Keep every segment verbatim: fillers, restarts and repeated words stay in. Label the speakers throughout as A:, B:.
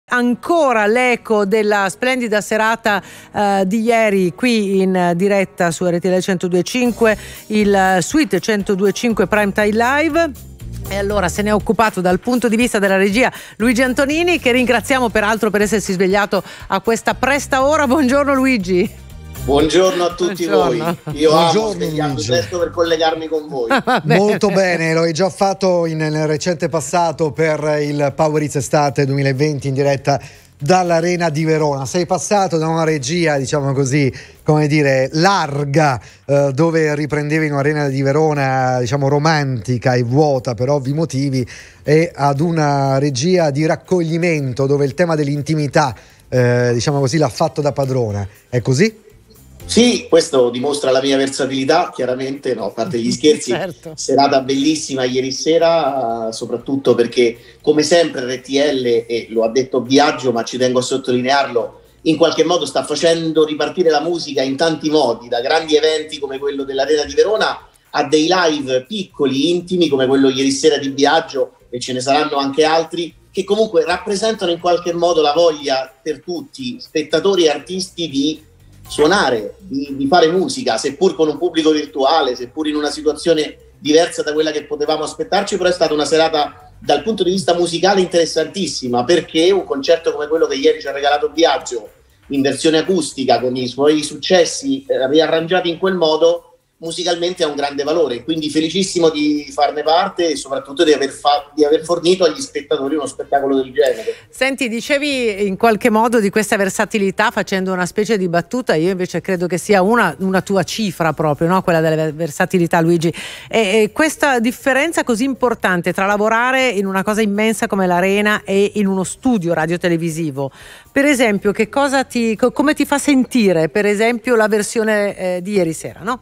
A: Ancora l'eco della splendida serata uh, di ieri qui in diretta su R T L centodue e cinque, il Suite centodue e cinque Prime Time Live. E allora se ne è occupato dal punto di vista della regia Luigi Antonini, che ringraziamo peraltro per essersi svegliato a questa presta ora. Buongiorno Luigi.
B: Buongiorno a tutti
A: Buongiorno.
B: voi. Io
C: Buongiorno,
B: amo svegliarmi presto per collegarmi con voi.
C: Molto bene, lo hai già fatto in, nel recente passato per il Power Hits Estate duemilaventi in diretta dall'Arena di Verona. Sei passato da una regia, diciamo così, come dire, larga, eh, dove riprendevi in un'Arena di Verona, diciamo, romantica e vuota per ovvi motivi, e ad una regia di raccoglimento dove il tema dell'intimità, eh, diciamo così, l'ha fatto da padrona. È così?
B: Sì, questo dimostra la mia versatilità, chiaramente, no, a parte gli scherzi.
A: Certo.
B: Serata bellissima ieri sera, soprattutto perché, come sempre, R T L, e lo ha detto Biagio, ma ci tengo a sottolinearlo, in qualche modo sta facendo ripartire la musica in tanti modi, da grandi eventi come quello dell'Arena di Verona a dei live piccoli, intimi, come quello ieri sera di Biagio, e ce ne saranno anche altri, che comunque rappresentano in qualche modo la voglia per tutti, spettatori e artisti, di suonare, di, di fare musica, seppur con un pubblico virtuale, seppur in una situazione diversa da quella che potevamo aspettarci. Però è stata una serata dal punto di vista musicale interessantissima, perché un concerto come quello che ieri ci ha regalato Biagio, in versione acustica, con i suoi successi eh, riarrangiati in quel modo, musicalmente ha un grande valore. Quindi felicissimo di farne parte e soprattutto di aver, fa- di aver fornito agli spettatori uno spettacolo del genere.
A: Senti, dicevi in qualche modo di questa versatilità facendo una specie di battuta. Io invece credo che sia una, una tua cifra proprio, no? Quella della versatilità, Luigi. E, e questa differenza così importante tra lavorare in una cosa immensa come l'Arena e in uno studio radiotelevisivo, per esempio, che cosa ti, come ti fa sentire, per esempio, la versione eh, di ieri sera, no?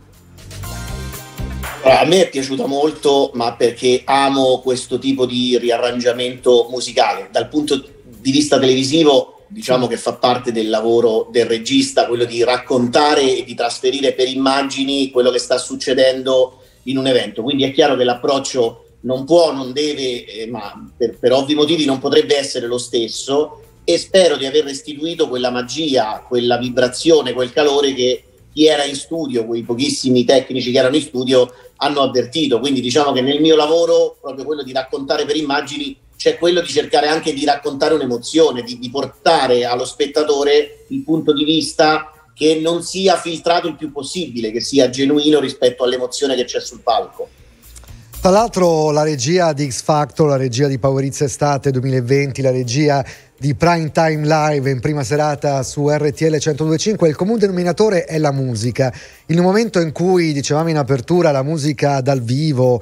B: A me è piaciuta molto, ma perché amo questo tipo di riarrangiamento musicale. Dal punto di vista televisivo, diciamo che fa parte del lavoro del regista, quello di raccontare e di trasferire per immagini quello che sta succedendo in un evento. Quindi è chiaro che l'approccio non può, non deve, eh, ma per, per ovvi motivi non potrebbe essere lo stesso, e spero di aver restituito quella magia, quella vibrazione, quel calore che chi era in studio, quei pochissimi tecnici che erano in studio, hanno avvertito. Quindi diciamo che nel mio lavoro, proprio quello di raccontare per immagini, c'è quello di cercare anche di raccontare un'emozione, di, di portare allo spettatore il punto di vista che non sia filtrato il più possibile, che sia genuino rispetto all'emozione che c'è sul palco.
C: Tra l'altro la regia di X Factor, la regia di Power Hits Estate duemilaventi, la regia di Prime Time Live in prima serata su R T L centodue e cinque, il comune denominatore è la musica. In un momento in cui, dicevamo in apertura, la musica dal vivo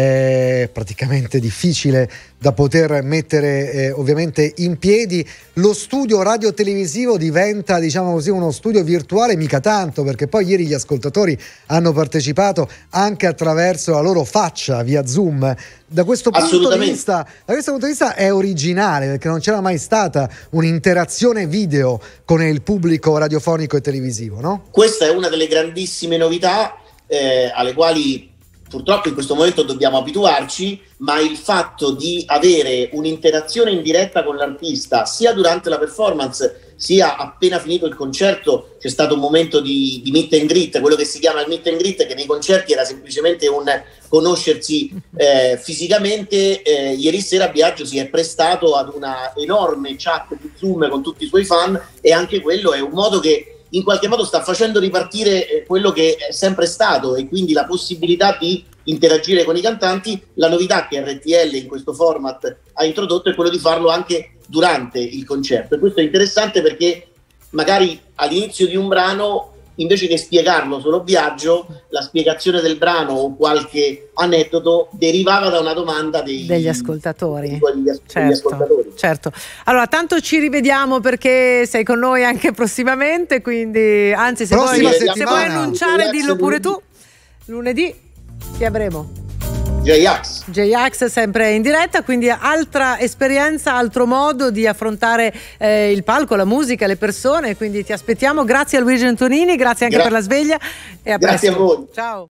C: è praticamente difficile da poter mettere eh, ovviamente in piedi, lo studio radiotelevisivo diventa, diciamo così, uno studio virtuale, mica tanto, perché poi ieri gli ascoltatori hanno partecipato anche attraverso la loro faccia via Zoom. Da questo punto di vista, da questo punto di vista è originale, perché non c'era mai stata un'interazione video con il pubblico radiofonico e televisivo, no?
B: Questa è una delle grandissime novità eh, alle quali purtroppo in questo momento dobbiamo abituarci, ma il fatto di avere un'interazione in diretta con l'artista, sia durante la performance, sia appena finito il concerto. C'è stato un momento di, di meet and greet, quello che si chiama il meet and greet, che nei concerti era semplicemente un conoscersi eh, fisicamente. Eh, ieri sera Biagio si è prestato ad una enorme chat di Zoom con tutti i suoi fan, e anche quello è un modo che in qualche modo sta facendo ripartire quello che è sempre stato, e quindi la possibilità di interagire con i cantanti. La novità che R T L in questo format ha introdotto è quello di farlo anche durante il concerto, e questo è interessante perché magari all'inizio di un brano, invece che spiegarlo solo Biagio, la spiegazione del brano o qualche aneddoto derivava da una domanda dei,
A: degli ascoltatori.
B: Degli as-
A: certo,
B: degli ascoltatori.
A: Certo. Allora, tanto ci rivediamo, perché sei con noi anche prossimamente, quindi anzi se vuoi, se vuoi annunciare dillo pure tu. Lunedì ti avremo.
B: J-Ax.
A: J-Ax sempre in diretta, quindi altra esperienza, altro modo di affrontare eh, il palco, la musica, le persone, quindi ti aspettiamo. Grazie a Luigi Antonini, grazie anche Gra- per la sveglia, e a
B: grazie
A: presto.
B: a voi.
A: Ciao.